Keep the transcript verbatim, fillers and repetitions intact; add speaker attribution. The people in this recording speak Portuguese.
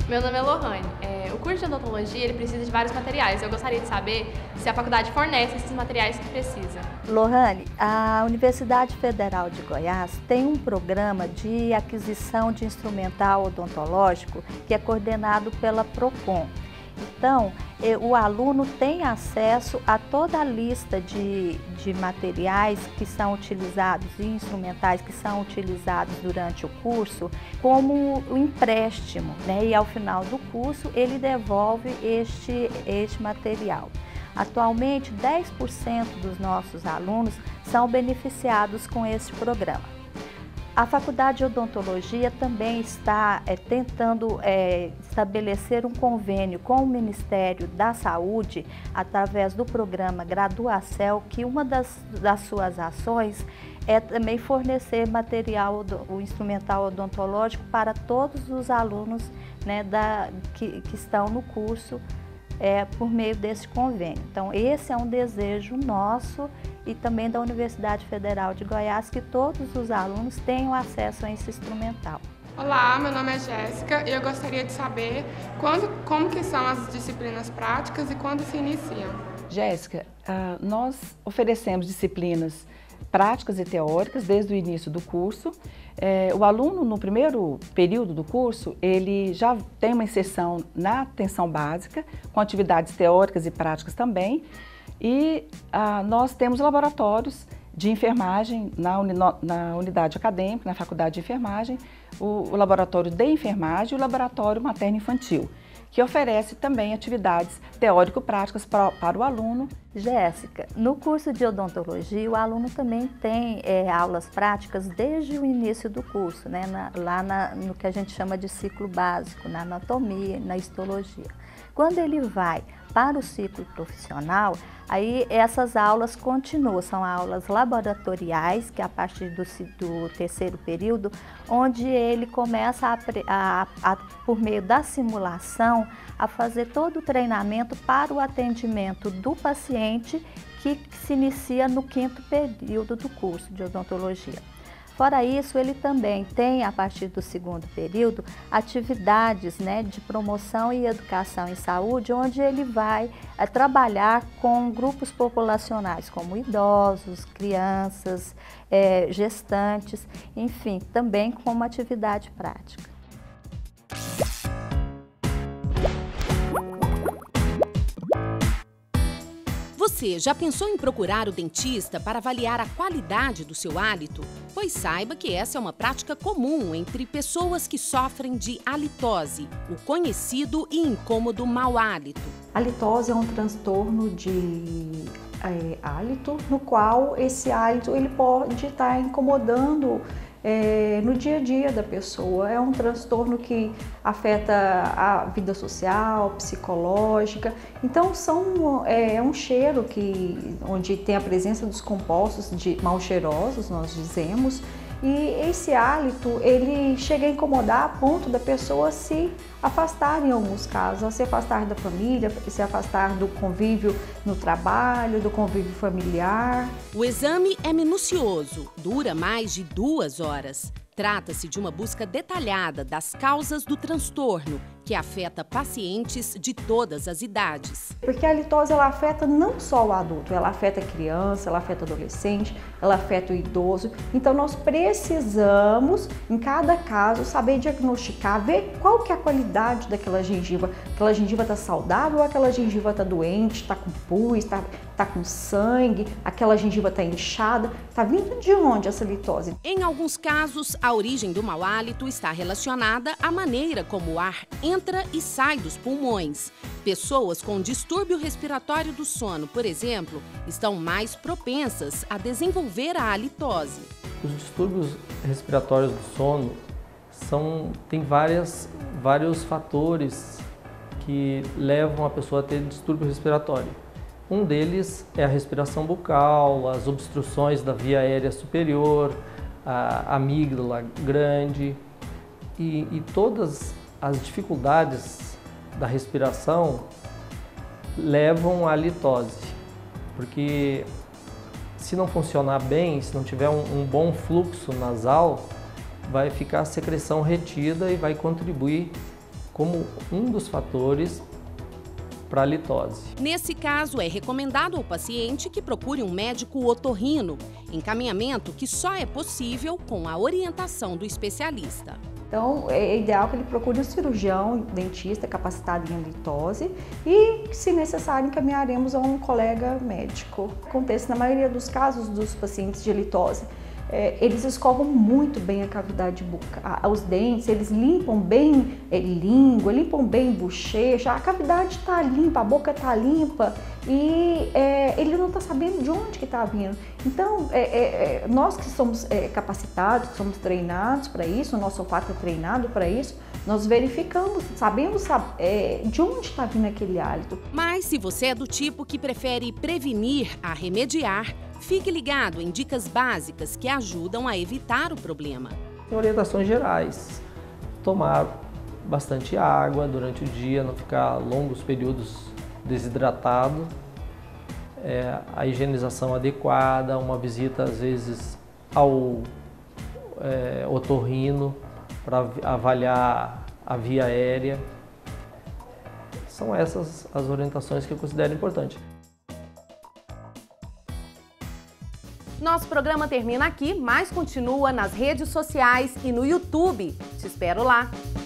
Speaker 1: Meu nome é Lohane. É, o curso de odontologia ele precisa de vários materiais. Eu gostaria de saber se a faculdade fornece esses materiais que precisa.
Speaker 2: Lohane, a Universidade Federal de Goiás tem um programa de aquisição de instrumental odontológico que é coordenado pela Procon. Então, o aluno tem acesso a toda a lista de, de materiais que são utilizados e instrumentais que são utilizados durante o curso como um empréstimo, né? E ao final do curso ele devolve este, este material. Atualmente, dez por cento dos nossos alunos são beneficiados com este programa. A Faculdade de Odontologia também está é, tentando é, estabelecer um convênio com o Ministério da Saúde através do programa Graduacel, que uma das, das suas ações é também fornecer material, o instrumental odontológico para todos os alunos, né, da, que, que estão no curso é, por meio desse convênio. Então, esse é um desejo nosso e também da Universidade Federal de Goiás, que todos os alunos tenham acesso a esse instrumental.
Speaker 3: Olá, meu nome é Jéssica e eu gostaria de saber quando, como que são as disciplinas práticas e quando se iniciam.
Speaker 4: Jéssica, nós oferecemos disciplinas práticas e teóricas desde o início do curso. O aluno, no primeiro período do curso, ele já tem uma inserção na atenção básica, com atividades teóricas e práticas também. E ah, nós temos laboratórios de enfermagem na, uni, na unidade acadêmica, na faculdade de enfermagem, o, o laboratório de enfermagem e o laboratório materno-infantil, que oferece também atividades teórico-práticas para, para o aluno.
Speaker 2: Jéssica, no curso de odontologia, o aluno também tem é, aulas práticas desde o início do curso, né, na, lá na, no que a gente chama de ciclo básico, na anatomia, na histologia. Quando ele vai para o ciclo profissional, aí essas aulas continuam, são aulas laboratoriais, que é a partir do, do terceiro período, onde ele começa, a, a, a, por meio da simulação, a fazer todo o treinamento para o atendimento do paciente que se inicia no quinto período do curso de odontologia. Fora isso, ele também tem, a partir do segundo período, atividades, né, de promoção e educação em saúde, onde ele vai é, trabalhar com grupos populacionais, como idosos, crianças, é, gestantes, enfim, também com uma atividade prática.
Speaker 5: Você já pensou em procurar o dentista para avaliar a qualidade do seu hálito? Pois saiba que essa é uma prática comum entre pessoas que sofrem de halitose, o conhecido e incômodo mau hálito.
Speaker 6: A halitose é um transtorno de é, hálito, no qual esse hálito ele pode estar incomodando É, no dia a dia da pessoa. É um transtorno que afeta a vida social, psicológica. Então são, é, é um cheiro que, onde tem a presença dos compostos de mal cheirosos, nós dizemos, e esse hálito ele chega a incomodar a ponto da pessoa se afastar em alguns casos, a se afastar da família, se afastar do convívio no trabalho, do convívio familiar.
Speaker 5: O exame é minucioso, dura mais de duas horas. Trata-se de uma busca detalhada das causas do transtorno, que afeta pacientes de todas as idades.
Speaker 6: Porque a halitose ela afeta não só o adulto, ela afeta a criança, ela afeta o adolescente, ela afeta o idoso. Então nós precisamos, em cada caso, saber diagnosticar, ver qual que é a qualidade daquela gengiva. Aquela gengiva está saudável ou aquela gengiva está doente, está com pus, está tá com sangue, aquela gengiva está inchada. Está vindo de onde essa halitose?
Speaker 5: Em alguns casos, a origem do mau hálito está relacionada à maneira como o ar entra e sai dos pulmões. Pessoas com distúrbio respiratório do sono, por exemplo, estão mais propensas a desenvolver a halitose.
Speaker 7: Os distúrbios respiratórios do sono são, tem várias, vários fatores que levam a pessoa a ter distúrbio respiratório. Um deles é a respiração bucal, as obstruções da via aérea superior, a amígdala grande e, e todas as dificuldades da respiração levam à halitose, porque se não funcionar bem, se não tiver um, um bom fluxo nasal, vai ficar a secreção retida e vai contribuir como um dos fatores para a litose.
Speaker 5: Nesse caso, é recomendado ao paciente que procure um médico otorrino, encaminhamento que só é possível com a orientação do especialista.
Speaker 6: Então, é ideal que ele procure um cirurgião, dentista capacitado em litose e, se necessário, encaminharemos a um colega médico. Acontece na maioria dos casos dos pacientes de litose. É, eles escovam muito bem a cavidade bucal, os dentes, eles limpam bem é, língua, limpam bem bochecha, a cavidade está limpa, a boca está limpa e é, ele não está sabendo de onde que está vindo. Então, é, é, nós que somos é, capacitados, que somos treinados para isso, o nosso olfato é treinado para isso, nós verificamos, sabemos é, de onde está vindo aquele hálito.
Speaker 5: Mas se você é do tipo que prefere prevenir a remediar, fique ligado em dicas básicas que ajudam a evitar o problema.
Speaker 7: Tem orientações gerais, tomar bastante água durante o dia, não ficar longos períodos desidratado, é, a higienização adequada, uma visita às vezes ao é, otorrino para avaliar a via aérea. São essas as orientações que eu considero importantes.
Speaker 5: Nosso programa termina aqui, mas continua nas redes sociais e no YouTube. Te espero lá!